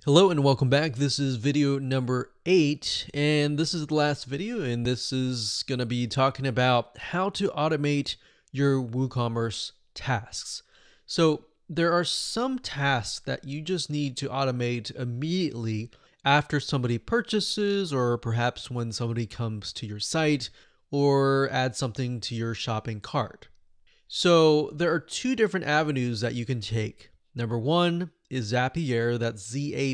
Hello and welcome back. This is video number 8, and this is the last video, and this is going to be talking about how to automate your WooCommerce tasks. So there are some tasks that you just need to automate immediately after somebody purchases, or perhaps when somebody comes to your site or adds something to your shopping cart. So there are two different avenues that you can take. Number one is Zapier, that's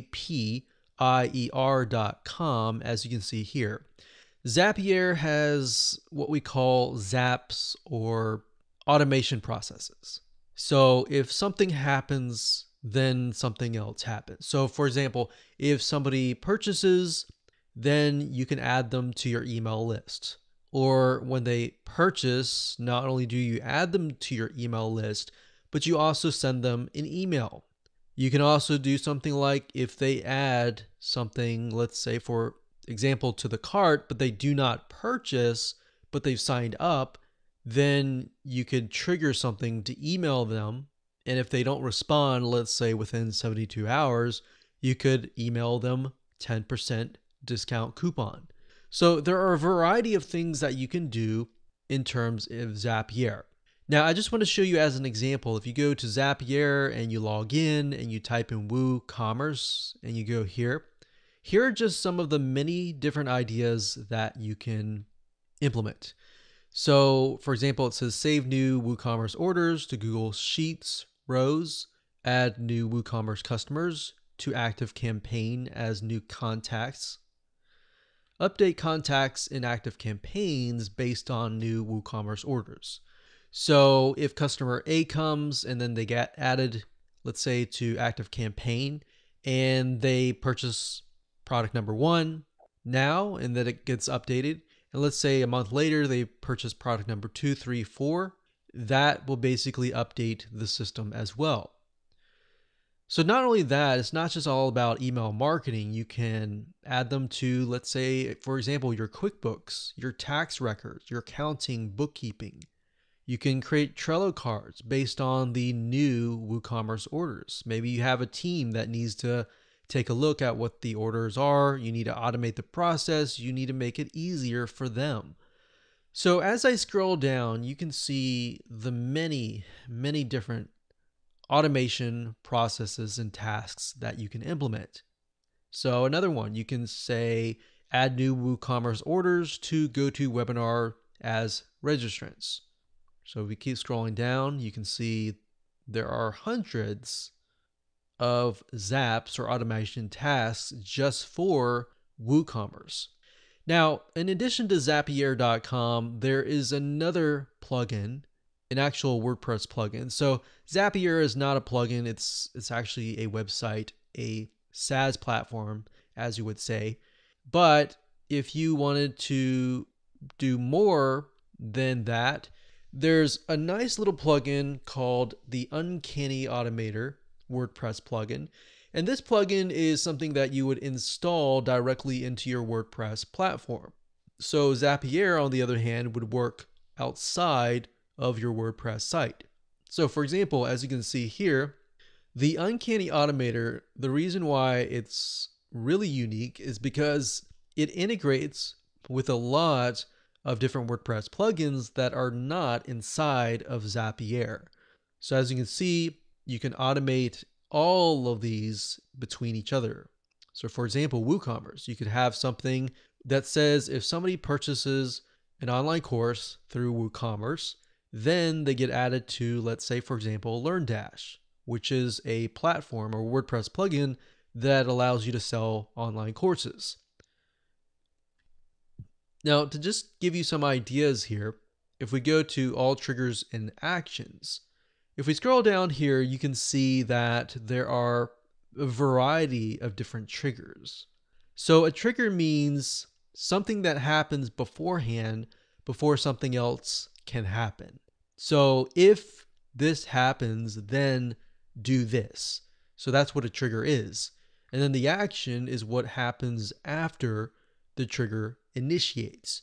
Zapier.com, as you can see here. Zapier has what we call zaps, or automation processes. So if something happens, then something else happens. So for example, if somebody purchases, then you can add them to your email list. Or when they purchase, not only do you add them to your email list, but you also send them an email. You can also do something like if they add something, let's say for example, to the cart, but they do not purchase, but they've signed up, then you could trigger something to email them. And if they don't respond, let's say within 72 hours, you could email them 10% discount coupon. So there are a variety of things that you can do in terms of Zapier. Now, I just want to show you as an example, if you go to Zapier and you log in and you type in WooCommerce and you go here are just some of the many different ideas that you can implement. So for example, it says save new WooCommerce orders to Google Sheets rows, add new WooCommerce customers to active campaign as new contacts, update contacts in active campaigns based on new WooCommerce orders. So if customer A comes and then they get added, let's say to active campaign, and they purchase product number 1 now, and then it gets updated, and let's say a month later they purchase product number 2, 3, 4, that will basically update the system as well. So not only that, it's not just all about email marketing. You can add them to, let's say, for example, your QuickBooks, your tax records, your accounting, bookkeeping. You can create Trello cards based on the new WooCommerce orders. Maybe you have a team that needs to take a look at what the orders are. You need to automate the process. You need to make it easier for them. So as I scroll down, you can see the many different automation processes and tasks that you can implement. So another one, you can say add new WooCommerce orders to GoToWebinar as registrants. So if we keep scrolling down, you can see there are hundreds of zaps or automation tasks just for WooCommerce. Now, in addition to Zapier.com, there is another plugin, an actual WordPress plugin. So Zapier is not a plugin, it's actually a website, a SaaS platform, as you would say. But if you wanted to do more than that, there's a nice little plugin called the Uncanny Automator WordPress plugin. And this plugin is something that you would install directly into your WordPress platform. So Zapier, on the other hand, would work outside of your WordPress site. So for example, as you can see here, the Uncanny Automator, the reason why it's really unique is because it integrates with a lot of different WordPress plugins that are not inside of Zapier. So as you can see, you can automate all of these between each other. So for example, WooCommerce, you could have something that says if somebody purchases an online course through WooCommerce, then they get added to, let's say, for example, LearnDash, which is a platform or WordPress plugin that allows you to sell online courses. Now, to just give you some ideas here, if we go to all triggers and actions, if we scroll down here, you can see that there are a variety of different triggers. So a trigger means something that happens beforehand before something else can happen. So if this happens, then do this. So that's what a trigger is. And then the action is what happens after the trigger initiates.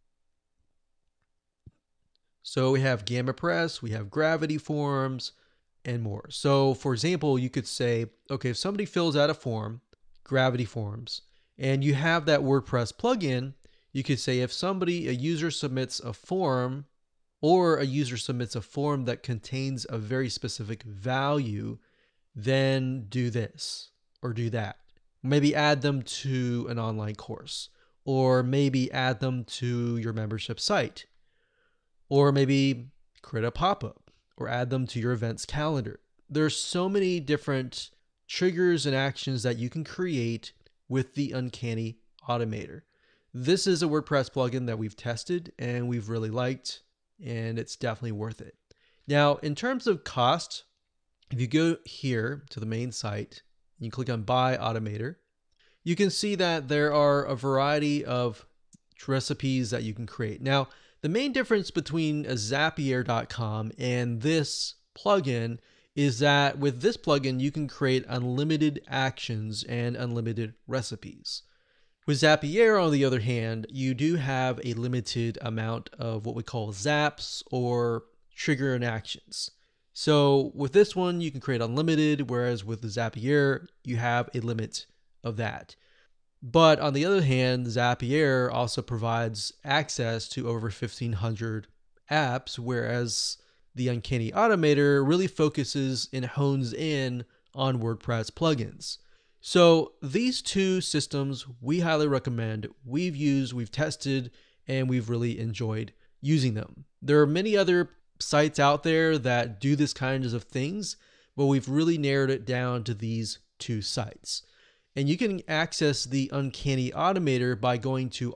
So we have Gamma Press, we have Gravity Forms, and more. So for example, you could say, okay, if somebody fills out a form, Gravity Forms, and you have that WordPress plugin, you could say if a user submits a form, or a user submits a form that contains a very specific value, then do this or do that. Maybe add them to an online course, or maybe add them to your membership site, or maybe create a pop-up or add them to your events calendar. There's so many different triggers and actions that you can create with the Uncanny Automator. This is a WordPress plugin that we've tested and we've really liked, and it's definitely worth it. Now, in terms of cost, if you go here to the main site, and you click on Buy Automator, you can see that there are a variety of recipes that you can create. Now, the main difference between a Zapier.com and this plugin is that with this plugin, you can create unlimited actions and unlimited recipes. With Zapier, on the other hand, you do have a limited amount of what we call zaps or trigger and actions. So with this one, you can create unlimited, whereas with the Zapier, you have a limit of that. But on the other hand, Zapier also provides access to over 1,500 apps, whereas the Uncanny Automator really focuses and hones in on WordPress plugins. So these two systems we highly recommend. We've used, we've tested, and we've really enjoyed using them. There are many other sites out there that do this kinds of things, but we've really narrowed it down to these two sites. And you can access the Uncanny Automator by going to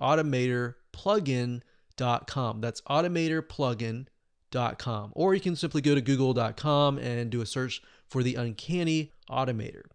automatorplugin.com. That's automatorplugin.com. Or you can simply go to google.com and do a search for the Uncanny Automator.